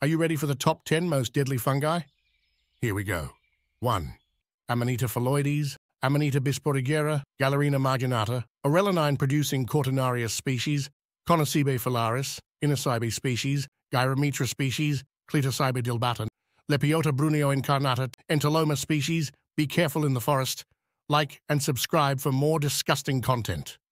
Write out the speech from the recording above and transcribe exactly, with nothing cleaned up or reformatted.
Are you ready for the top ten most deadly fungi? Here we go. one. Amanita phalloides, Amanita bisporigera, Galerina marginata, Arelanine-producing Cortinarius species, Conocibe phalaris, Inocybe species, Gyrometra species, Cletocibe dilbata, Lepiota bruneo incarnata, Entoloma species. Be careful in the forest. Like and subscribe for more disgusting content.